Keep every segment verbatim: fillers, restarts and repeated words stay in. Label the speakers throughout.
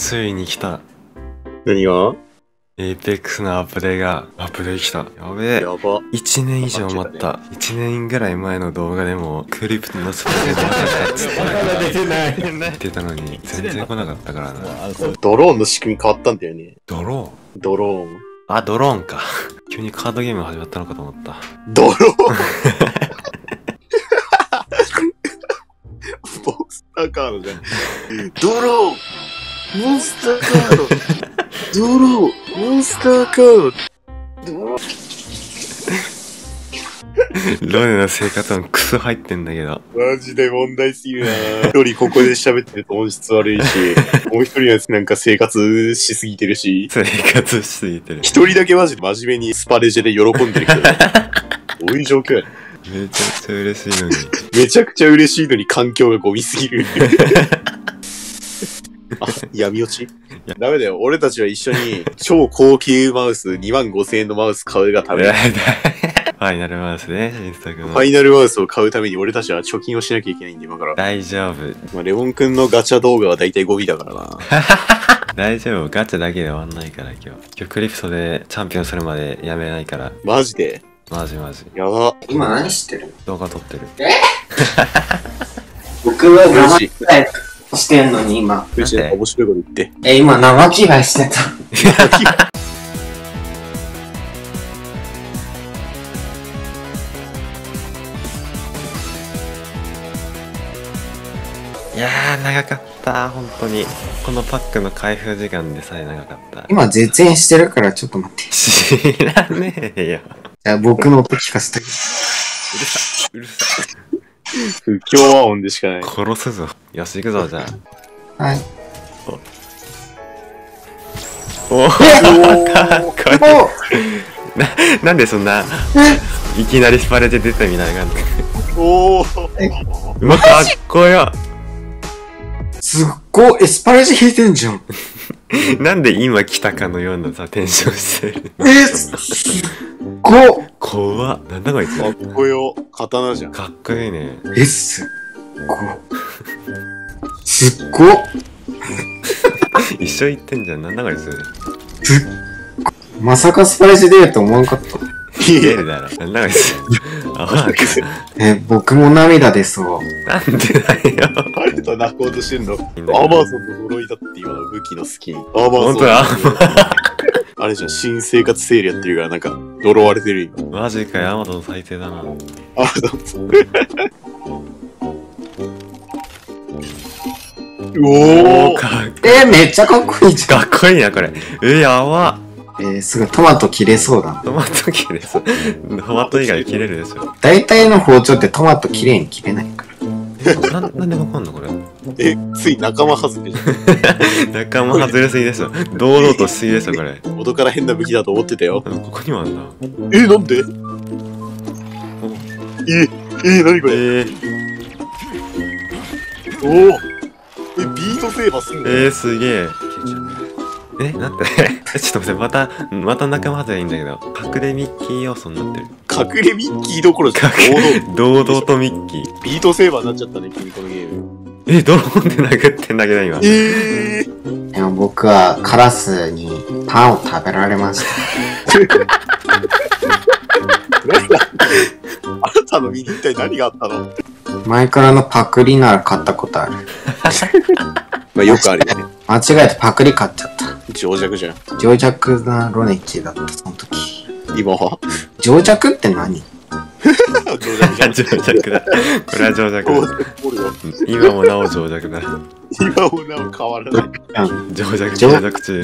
Speaker 1: ついに来た。
Speaker 2: 何が？
Speaker 1: エイペックスのアップデーが、アップデー来た。やべえ。
Speaker 2: やば。
Speaker 1: いちねん以上待った。いちねんぐらい前の動画でも、クリプトのスプレーで待ったっつって。
Speaker 3: まだ出てない。
Speaker 1: 言ってたのに、全然来なかったからな。
Speaker 2: ドローンの仕組み変わったんだよね。
Speaker 1: ドローン
Speaker 2: ドローン。
Speaker 1: あ、ドローンか。急にカードゲーム始まったのかと思った。
Speaker 2: ドローンモンスターカードじゃん。ドローンモンスターカードドローンモンスターカードドロー
Speaker 1: ロネの生活音クソ入ってんだけど。
Speaker 2: マジで問題すぎるな。一人ここで喋ってると音質悪いし、もう一人はなんか生活しすぎてるし、
Speaker 1: 生活しすぎてる。
Speaker 2: 一人だけマジで真面目にスパレジェで喜んでるけど、どういう状況やねん。
Speaker 1: めちゃくちゃ嬉しいのに。
Speaker 2: めちゃくちゃ嬉しいのに環境がゴミすぎる。あ、闇落ちダメだよ。俺たちは一緒に超高級マウスにまんごせんえんのマウス買うがために。
Speaker 1: ファイナルマウスね、インスタ君
Speaker 2: ファイナルマウスを買うために俺たちは貯金をしなきゃいけないんで、今から。
Speaker 1: 大丈夫。
Speaker 2: まあ、レモン君のガチャ動画は大体ゴミだからな。
Speaker 1: 大丈夫。ガチャだけで終わんないから今日。今日クリプトでチャンピオンするまでやめないから。
Speaker 2: マジで
Speaker 1: マジマジ。
Speaker 2: やば。
Speaker 4: 今何してる？
Speaker 1: 動画撮ってる。
Speaker 4: え僕は生着替えしてんのに今。
Speaker 2: うち面白いこと言って。
Speaker 4: え、今生着替えしてた。
Speaker 1: いやー、長かった。本当に。このパックの開封時間でさえ長かった。
Speaker 4: 今絶縁してるからちょっと待って。
Speaker 1: 知らねえよ。
Speaker 4: じゃあ僕の音聞かせて。
Speaker 1: うるさい。うるさい。
Speaker 2: 不協和音でしかない。
Speaker 1: 殺すぞ。よし、行くぞ、じゃあ。
Speaker 4: はい。
Speaker 1: おおかっこいい。な、なんでそんな、いきなりスパレで出たみたいな感じ。
Speaker 2: おー
Speaker 1: うわ、かっこよ。
Speaker 4: すっごい、エスパレジ引いてんじゃん。
Speaker 1: なんで今来たかのようなさ、テンションしてるの。
Speaker 4: え、すっごっ。
Speaker 1: 怖っ。なんだこいつ。
Speaker 2: かっこよ。刀じゃん。
Speaker 1: かっこいいね。
Speaker 4: え、すっごっ。すっごっ。
Speaker 1: 一緒言ってんじゃん。なんだこいつ。
Speaker 4: すっごっ。まさかスパレジ出ると思わんかった。
Speaker 1: 出るだろ。なんだこいつ。あわんか。
Speaker 4: え、僕も涙出そう。
Speaker 1: なんでだよ。
Speaker 2: 誰と泣こうとしてんの？ア
Speaker 1: いいんだよ
Speaker 2: マゾンの呪いだって今の武器のスキン。アマゾン。
Speaker 1: ほんとだ。
Speaker 2: あれじゃん、新生活セールやってるからなんか、呪われてる今。
Speaker 1: マジかよ、アマゾン最低だな。
Speaker 2: アマゾン。お
Speaker 1: おー、
Speaker 2: ー
Speaker 1: かっ
Speaker 4: え、めっちゃかっこいいじゃん。
Speaker 1: かっこいいな、これ。え、やば。
Speaker 4: えー、すごいトマト切れそうだ。
Speaker 1: トマト切れそう。トマト以外切れるでしょ。
Speaker 4: 大体の包丁ってトマト綺麗に切れないから。
Speaker 1: な、なんでわかんのこれ。
Speaker 2: え、つい仲間外れじゃん。
Speaker 1: 仲間外れすぎでしょ。堂々としすぎでしょ、これ。
Speaker 2: 元から変な武器だと思ってたよ。
Speaker 1: ここにもあんだ。
Speaker 2: え、なんでえ、え、なにこれ
Speaker 1: えー、
Speaker 2: おーえ、ビートセーバーすんの
Speaker 1: えー、すげえ。え、なんてえ、ちょっと待って、また、また仲間外れいいんだけど。隠れミッキー要素になってる。
Speaker 2: 隠れミッキーどころじゃん。
Speaker 1: 堂々とミッキー。
Speaker 2: ビートセーバーになっちゃったね、君このゲーム。
Speaker 1: え、ドローンで殴ってんだけど、今。
Speaker 2: えー、
Speaker 4: でも僕はカラスにパンを食べられました。
Speaker 2: あなたの身に一体何があったの？
Speaker 4: 前からのパクリなら買ったことある。
Speaker 2: まあよくあるよね。
Speaker 4: 間違えてパクリ買っちゃった。
Speaker 2: 情弱じゃん。
Speaker 4: 情弱なロネッチだった、その時。
Speaker 2: 今は
Speaker 4: 情弱って何？
Speaker 2: 情弱じゃん。
Speaker 1: 情弱だ。これは情弱だ。
Speaker 2: おるよ。
Speaker 1: 今もなお情弱だ。
Speaker 2: 今もなお変わらない。
Speaker 1: 情弱、情弱中。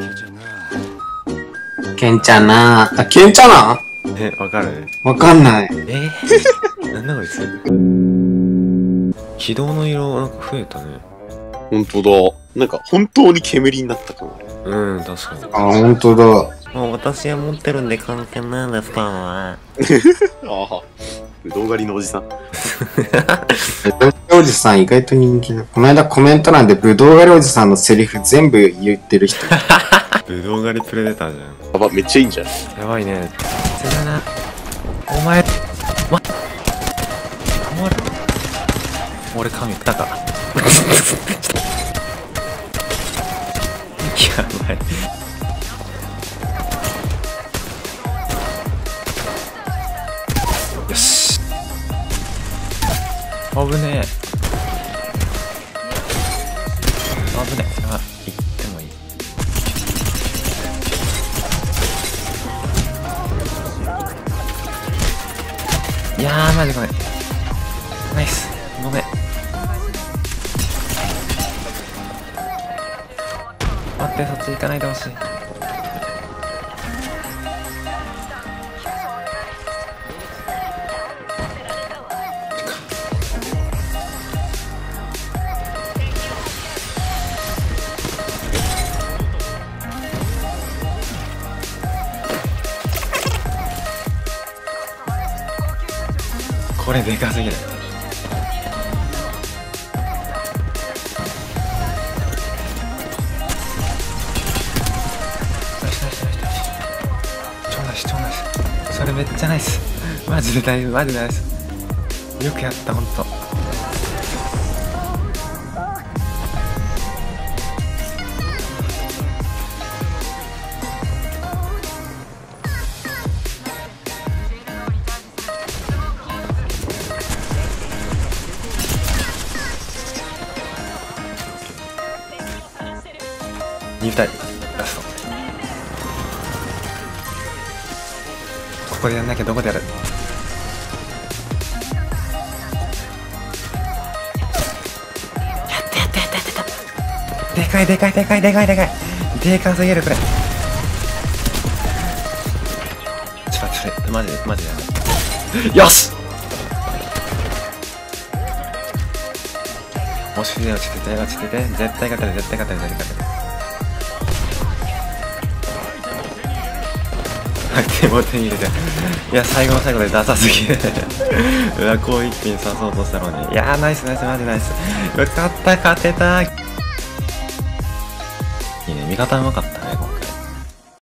Speaker 4: ケンちゃんなぁ。あ、ケンちゃんな
Speaker 1: え、わかる？
Speaker 4: わかんない。
Speaker 1: えー、なんだこいつ。軌道の色なんか増えたね。
Speaker 2: ほんとだ。なんか本当に煙になったかも。
Speaker 1: うん、確かに。
Speaker 4: あ、ほんとだ。
Speaker 1: もう私は持ってるんで関係ないですか
Speaker 2: ああ。ぶどう狩りのおじさん。
Speaker 4: ぶどう狩りおじさん意外と人気だ。この間コメント欄でぶどう狩りおじさんのセリフ全部言ってる人。
Speaker 1: ぶどう狩りプレデターじゃん。
Speaker 2: やば、めっちゃいいんじゃん。
Speaker 1: やばいね。せだな。お前、ま、俺、俺神来たか。 ばい。よし。危ねえ。危ねえ。あ、行ってもいい。いやー、マジごめん。ナイス。ごめん。待って、そっち行かないでほしい。これでかすぎる。超ナイス、超ナイス。それめっちゃナイス。マジで大丈夫、マジでナイス。よくやった、ほんと。にふたりラスト。ここでやんなきゃどこでやる。やったやったやったやった。でかいでかいでかいでかいでかいでかすぎるこれ。ちょっと待ってマジでマジでやばい。よし。落ちてて落ちてて落ちてて絶対勝てる絶対勝てる絶対勝てる。手も手に入れて。いや、最後の最後でダサすぎる。うわ、こう一気に刺そうとしたのに。いやー、ナイスナイス、マジナイス。よかった、勝てた。いいね、味方うまかった。